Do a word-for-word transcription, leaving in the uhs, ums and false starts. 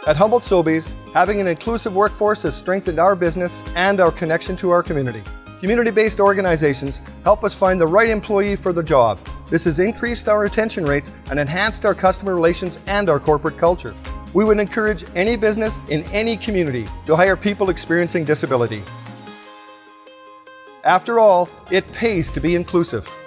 At Humboldt Sobeys, having an inclusive workforce has strengthened our business and our connection to our community. Community-based organizations help us find the right employee for the job. This has increased our retention rates and enhanced our customer relations and our corporate culture. We would encourage any business in any community to hire people experiencing disability. After all, it pays to be inclusive.